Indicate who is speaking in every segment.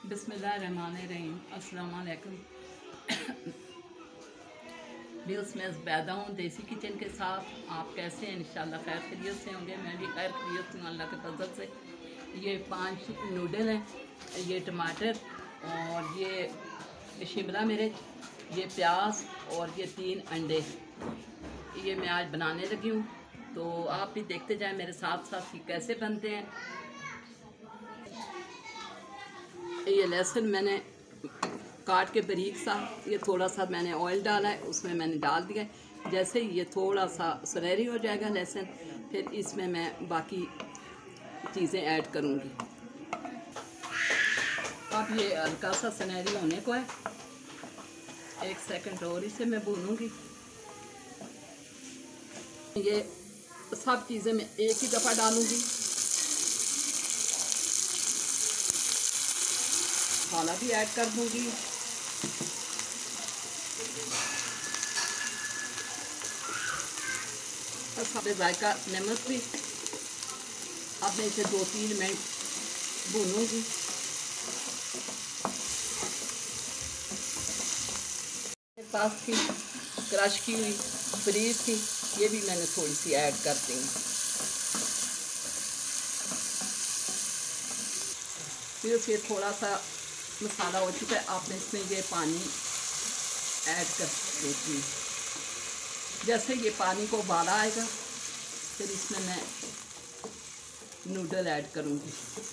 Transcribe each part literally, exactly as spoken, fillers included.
Speaker 1: बिस्मिल्लाहिर्रहमानिर्रहीम। अस्सलाम वालेकुम। मैं उसमें पैदा हूँ देसी किचन के साथ। आप कैसे हैं? इंशाल्लाह खैर खैरियत से होंगे। मैं भी खैर खैरियत हूँ अल्लाह के फजल से। ये पांच नूडल हैं, ये टमाटर और ये शिमला मिर्च, ये प्याज और ये तीन अंडे, ये मैं आज बनाने लगी हूँ। तो आप भी देखते जाएं मेरे साथ साथ कि कैसे बनते हैं। ये लहसुन मैंने काट के बारीक सा, ये थोड़ा सा मैंने ऑयल डाला है, उसमें मैंने डाल दिया है। जैसे ये थोड़ा सा सुनहरी हो जाएगा लहसुन, फिर इसमें मैं बाकी चीज़ें ऐड करूँगी। अब ये हल्का सा सुनहरी होने को है, एक सेकंड और इसे मैं भूनूंगी। ये सब चीज़ें मैं एक ही दफ़ा डालूँगी। मसाला भी ऐड कर दूँगी। और सारे जायका नमक भी। अब मैं इसे दो तीन मिनट भूनूंगी। मेरे पास थी क्रश की हुई पनीर थी, ये भी मैंने थोड़ी सी ऐड कर दी। फिर उसे थोड़ा सा मसाला हो चुका है, आपने इसमें ये पानी ऐड कर देती हूँ। जैसे ये पानी को उबाला आएगा, फिर इसमें मैं नूडल ऐड करूँगी।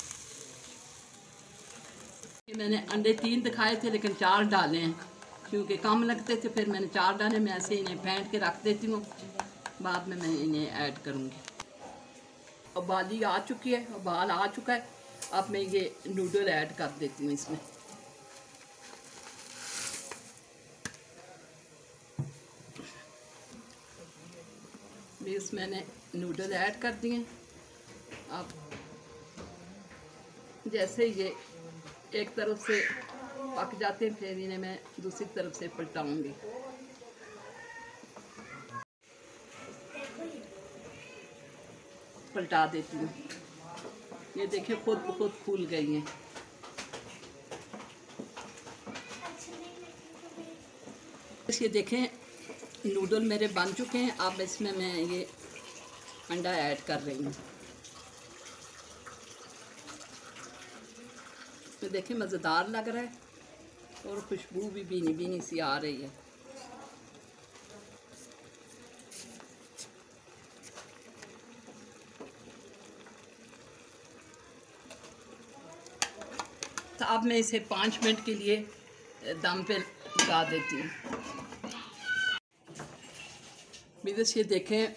Speaker 1: मैंने अंडे तीन दिखाए थे लेकिन चार डाले हैं, क्योंकि कम लगते थे, फिर मैंने चार डाले। मैं ऐसे इन्हें फेंट के रख देती हूँ, बाद में मैं इन्हें ऐड करूँगी। उबाली आ चुकी है, उबाल आ चुका है। अब मैं ये नूडल ऐड कर देती हूँ इसमें। बस मैंने नूडल ऐड कर दिए। अब जैसे ये एक तरफ से पक जाते हैं, फिर इन्हें मैं दूसरी तरफ से पलटाऊंगी। पलटा देती हूँ। ये देखिए खुद ब खुद फूल गई हैं। ये देखें नूडल मेरे बन चुके हैं। अब इसमें मैं ये अंडा ऐड कर रही हूँ। तो देखिए मज़ेदार लग रहा है और खुशबू भी भीनी भीनी सी आ रही है। तो अब मैं इसे पाँच मिनट के लिए दम पे लगा देती हूँ। बस ये देखें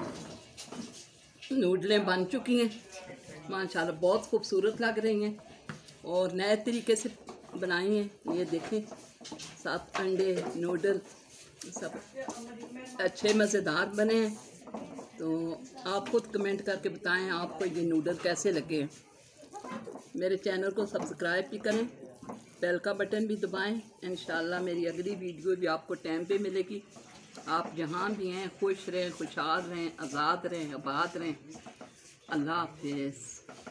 Speaker 1: नूडलें बन चुकी हैं माशाल्लाह, बहुत खूबसूरत लग रही हैं और नए तरीके से बनाई हैं। ये देखें सात अंडे नूडल सब अच्छे मज़ेदार बने हैं। तो आप खुद कमेंट करके बताएं आपको ये नूडल कैसे लगे हैं। मेरे चैनल को सब्सक्राइब भी करें, बेल का बटन भी दबाएं। इंशाल्लाह मेरी अगली वीडियो भी आपको टाइम पे मिलेगी। आप जहाँ भी हैं खुश रहें, खुशहाल रहें, आज़ाद रहें, आबाद रहें। अल्लाह हाफ़िज़।